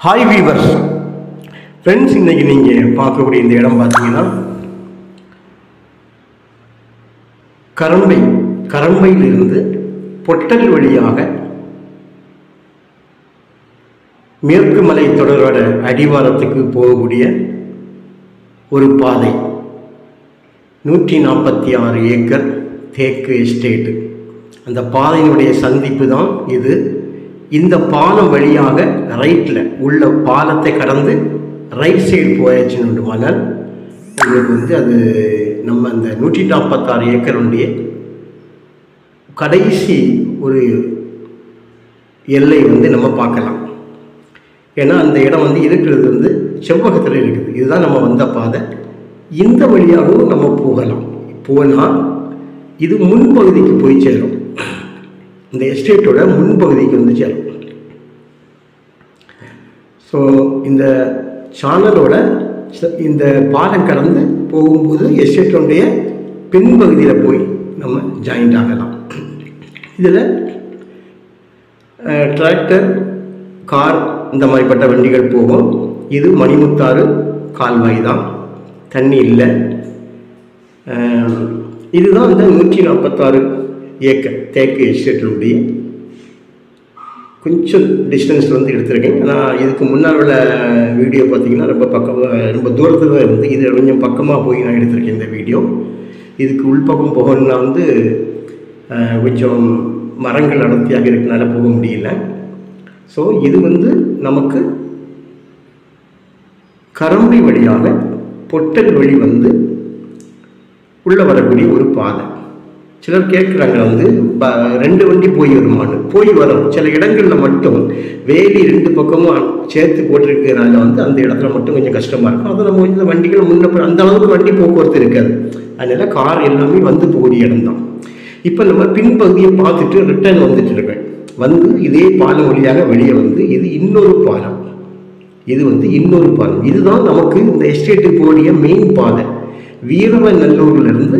Hi viewers, friends, இன்னைக்கு நீங்க பார்க்கக்கூடிய இந்த இடம் பார்த்தீங்கன்னா கரம்பையிலிருந்து பொட்டல் வழியாக மேற்கு மலை தொடரோட அடிவாரத்துக்கு போகக்கூடிய ஒரு பாதை. 146 ஏக்கர் தேக்கு எஸ்டேட். அந்த பாதையினுடைய சந்திப்பு தான் இது. இந்த பாலம் வழியாக ரைட்டில் உள்ள பாலத்தை கடந்து ரைட் சைடு போயாச்சுன்னு மணல் உங்களுக்கு அது நம்ம அந்த 146 ஏக்கருடைய கடைசி ஒரு எல்லை நம்ம பார்க்கலாம். ஏன்னா அந்த இடம் இருக்கிறது செவ்வகத்தில் இருக்குது. இதுதான் நம்ம வந்த பாதை. இந்த வழியாகவும் நம்ம போகலாம். போனால் இது முன்பகுதிக்கு போய் சேரும். இந்த எஸ்டேட்டோட முன்பகுதிக்கு சேரும். ஸோ இந்த சேனலோட இந்த பாலம் கடந்து போகும்போது எஸ்டேட்டோடைய பின்பகுதியில் போய் நம்ம ஜாயிண்ட் ஆகலாம். இதில் டிராக்டர், கார் இந்த மாதிரிப்பட்ட வண்டிகள் போகும். இது மணிமுத்தாறு கால்வாய் தான், தண்ணி இல்லை. இதுதான் இந்த 146 ஏக்கர் தேக்கு எஸ்டேட்டினுடைய கொஞ்சம் டிஸ்டன்ஸ் எடுத்திருக்கேன். ஆனால் இதுக்கு முன்னால் உள்ள வீடியோ பார்த்திங்கன்னா ரொம்ப தூரத்தில் தான் இருந்து, இது கொஞ்சம் பக்கமாக போய் நான் எடுத்திருக்கேன் இந்த வீடியோ. இதுக்கு உள்பக்கம் போகணுன்னா கொஞ்சம் மரங்கள் அடர்த்தியாக இருக்கனால போக முடியல. ஸோ இது நமக்கு கரம்பை வழியாக பொட்டல் வழி உள்ளே வரக்கூடிய ஒரு பாதை. சிலர் கேட்குறாங்க 2 வண்டி போய் வருமானு. போய் வரும். சில இடங்களில் மட்டும் வேலி 2 பக்கமும் சேர்த்து போட்டிருக்கிறதுனால அந்த இடத்துல மட்டும் கொஞ்சம் கஷ்டமாக இருக்கும். அதை நம்ம கொஞ்சம் வண்டிகள் முன்னே அந்த அளவுக்கு வண்டி போக்குவரத்து இருக்காது. அதனால கார் எல்லாமே போகக்கூடிய இடம் தான். இப்போ நம்ம பின்பகுதியை பார்த்துட்டு ரிட்டர்ன் இருக்கேன். இதே பாலம் வழியாக வெளியே இது இன்னொரு பாலம். இது இன்னொரு பாலம். இதுதான் நமக்கு இந்த எஸ்டேட்டுக்கு போடிய மெயின் பாதை. வீரவநல்லூர்லேருந்து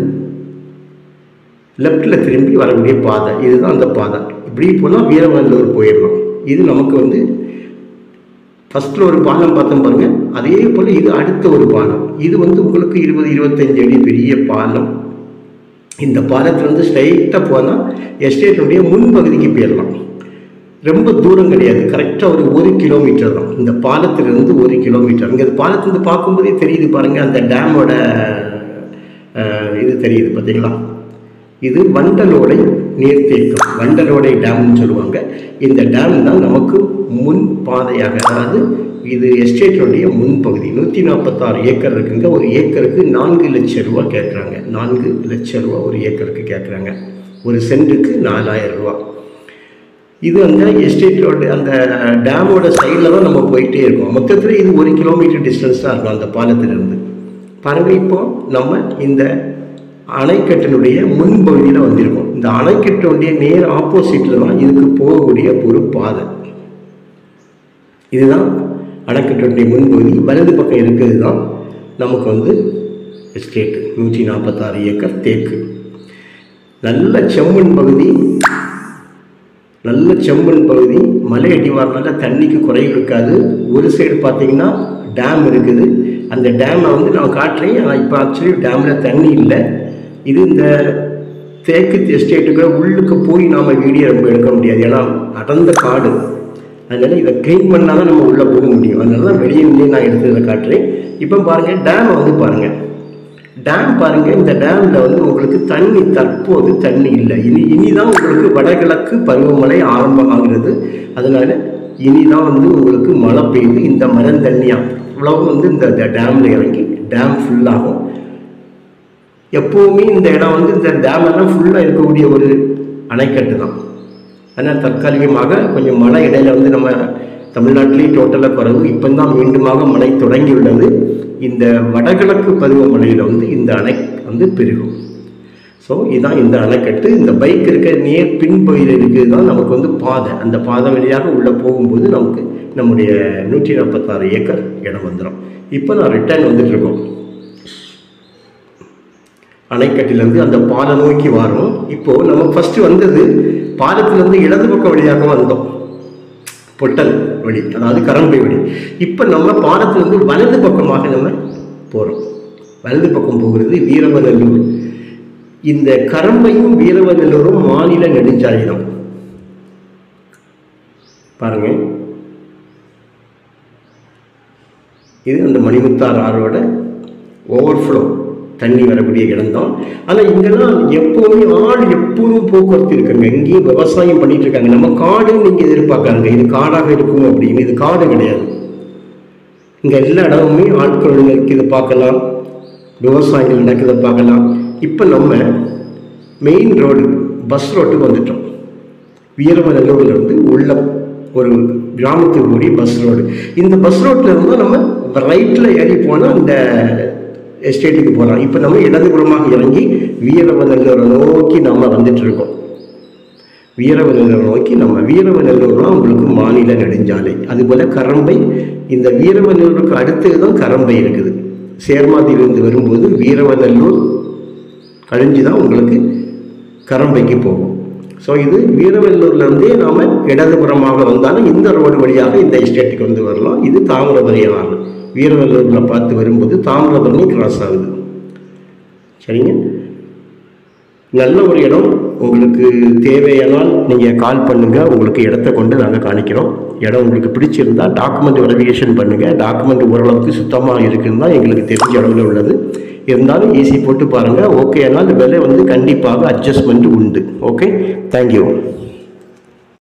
லெஃப்டில் திரும்பி வரக்கூடிய பாதை. இதுதான் அந்த பாதை. இப்படி போனால் வீரவநல்லூர் போயிடலாம். இது நமக்கு ஃபஸ்ட்டில் ஒரு பாலம் பார்த்தோம் பாருங்கள். அதே போல் இது அடுத்த ஒரு பாலம். இது உங்களுக்கு 20-25 அடி பெரிய பாலம். இந்த பாலத்தில் ஸ்ட்ரைட்டாக போனால் எஸ்டேட்டுடைய முன்பகுதிக்கு போயிடலாம். ரொம்ப தூரம் கிடையாது. கரெக்டாக ஒரு 1 கிலோமீட்டர் தான். இந்த பாலத்திலிருந்து 1 கிலோமீட்டர். இங்கே பாலத்திலிருந்து பார்க்கும்போதே தெரியுது பாருங்கள், அந்த டேமோட இது தெரியுது பார்த்தீங்களா. இது வண்டலோடை நீர்த்தேக்கம், வண்டலோடை டேம்னு சொல்லுவாங்க. இந்த டேம் தான் நமக்கு முன் பாதையாக, அதாவது இது எஸ்டேட்டுடைய முன்பகுதி. 146 ஏக்கர் இருக்குங்க. ஒரு ஏக்கருக்கு 4 லட்சம் ரூபா கேட்குறாங்க. 4 லட்சம் ரூபா ஒரு ஏக்கருக்கு கேட்குறாங்க. ஒரு சென்ட்டுக்கு 4000 ரூபா. இது எஸ்டேட்டோட அந்த டேமோட சைடில் தான் நம்ம போயிட்டே இருக்கோம். மொத்தத்தில் இது 1 கிலோமீட்டர் டிஸ்டன்ஸ் தான் இருக்கும் அந்த பாலத்திலிருந்து. பாருங்கள், இப்போ நம்ம இந்த அணைக்கட்டினுடைய முன்பகுதியில் வந்திருக்கோம். இந்த அணைக்கட்டுடைய நேர் ஆப்போசிட்டில் தான் இதுக்கு போகக்கூடிய ஒரு பாதை. இதுதான் அணைக்கட்டுடைய முன்பகுதி. வலது பக்கம் இருக்கிறது தான் நமக்கு எஸ்டேட்டு. 146 ஏக்கர் தேக்கு. நல்ல செம்மண் பகுதி. நல்ல செம்மண் பகுதி. மலை அடிவாரனால தண்ணிக்கு குறைவு இருக்காது. ஒரு சைடு பார்த்தீங்கன்னா டேம் இருக்குது. அந்த டேமை நான் காட்டுறேன். ஆனால் இப்போ ஆக்சுவலி டேமில் தண்ணி இல்லை. இது இந்த தேக்கு எஸ்டேட்டுக்கு உள்ளுக்கு போய் நாம் வீடியோ ரொம்ப எடுக்க முடியாது. ஏன்னா அடர்ந்த காடு. அதனால் இதை க்ளீன் பண்ணால் தான் நம்ம உள்ளே போக முடியும். அதனால தான் வெளியே நின்று நான் எடுத்ததை காட்டுறேன். இப்போ பாருங்கள், டேமை பாருங்கள். டேம் பாருங்கள். இந்த டேமில் உங்களுக்கு தண்ணி தற்போது தண்ணி இல்லை. இனிதான் உங்களுக்கு வடகிழக்கு பருவமழை ஆரம்பமாகிறது. அதனால் இனிதான் உங்களுக்கு மழை பெய்யுது. இந்த மரம் தண்ணியாக இவ்வளவு இந்த டேமில் இறங்கி டேம் ஃபுல்லாகும். எப்போவுமே இந்த இடம் இந்த டேமெல்லாம் ஃபுல்லாக இருக்கக்கூடிய ஒரு அணைக்கட்டு தான். ஆனால் தற்காலிகமாக கொஞ்சம் மழை இடையில நம்ம தமிழ்நாட்டிலேயே டோட்டலாக குறைவு. இப்போ தான் மீண்டுமாக மழை தொடங்கியுள்ளது. இந்த வடகிழக்கு பருவமழையில் இந்த அணை பெருகும். ஸோ இதுதான் இந்த அணைக்கட்டு. இந்த பைக் இருக்க நேர் பின்பகுதியில் இருக்கிறது தான் நமக்கு பாதை. அந்த பாதை வழியாக உள்ளே போகும்போது நமக்கு நம்முடைய 146 ஏக்கர் இடம் வந்துடும். இப்போ நான் ரிட்டர்ன் வந்துட்டுருக்கோம். அணைக்கட்டிலேருந்து அந்த பாலை நோக்கி வரோம். இப்போது நம்ம ஃபஸ்ட்டு பாலத்திலேருந்து இடது பக்கம் வழியாக வந்தோம். பொட்டல் வழி, அதாவது கரம்பை வழி. இப்போ நம்ம பாலத்திலிருந்து வலது பக்கமாக நம்ம போகிறோம். வலது பக்கம் போகிறது வீரவநல்லூர். இந்த கரம்பையும் வீரவநல்லூரும் மாநில நெடுஞ்சாலையிடம் பாருங்க. இது அந்த மணிமுத்தார் ஆறோட ஓவர்ஃப்ளோ தண்ணி வரக்கூடிய இடம்தான். ஆனால் இங்கெல்லாம் எப்போவுமே எப்போதும் போக்குவரத்து இருக்குங்க. எங்கேயும் விவசாயம் பண்ணிட்டு இருக்காங்க. நம்ம காடுன்னு நீங்கள் எதிர்பார்க்காங்க இது காடாக இருக்கும் அப்படின்னு. இது காடு கிடையாது. இங்கே எல்லா இடமுமே ஆட்கள் இருக்குது பார்க்கலாம், விவசாயங்கள் நடக்கிறத பார்க்கலாம். இப்போ நம்ம மெயின் ரோடு பஸ் ரோட்டுக்கு வந்துட்டோம். வீரவநல்லூர்லேருந்து உள்ள ஒரு கிராமத்துக்கு கூடிய பஸ் ரோடு. இந்த பஸ் ரோட்டில் இருந்தால் நம்ம ரைட்டில் ஏறி போனால் அந்த எஸ்டேட்டுக்கு போகலாம். இப்போ நம்ம இடதுபுறமாக இறங்கி வீரவநல்லூரை நோக்கி நம்ம வந்துட்டு இருக்கோம். வீரவநல்லூர் நோக்கி நம்ம வீரவநல்லூர்லாம் உங்களுக்கு மாநில நெடுஞ்சாலை. அதுபோல் கரம்பை, இந்த வீரவநல்லூருக்கு அடுத்தது தான் கரம்பை இருக்குது. சேர்மாதியிலிருந்து வரும்போது வீரவநல்லூர் கழிஞ்சு தான் உங்களுக்கு கரம்பைக்கு போகும். ஸோ இது வீரவநல்லூர்லேருந்தே நாம் இடதுபுறமாக வந்தாலும் இந்த ரோடு வழியாக இந்த எஸ்டேட்டுக்கு வந்து வரலாம். இது தாமிரபரணி ஆறு. வீரவநல்லூரில் பார்த்து வரும்போது தாமிரபரணி கிராஸ் ஆகுது. சரிங்க, நல்ல ஒரு இடம். உங்களுக்கு தேவையானால் நீங்கள் கால் பண்ணுங்கள். உங்களுக்கு இடத்த கொண்டு நாங்கள் காணிக்கிறோம். இடம் உங்களுக்கு பிடிச்சிருந்தால் டாக்குமெண்ட் வெரிஃபிகேஷன் பண்ணுங்கள். டாக்குமெண்ட் ஓரளவுக்கு சுத்தமாக இருக்குன்னு தான் எங்களுக்கு தெரிஞ்ச அளவில் உள்ளது. இருந்தாலும் ஈஸி போட்டு பாருங்கள். ஓகே ஆனால் விலை வந்து கண்டிப்பாக அட்ஜஸ்ட்மெண்ட் உண்டு. Okay, thank you.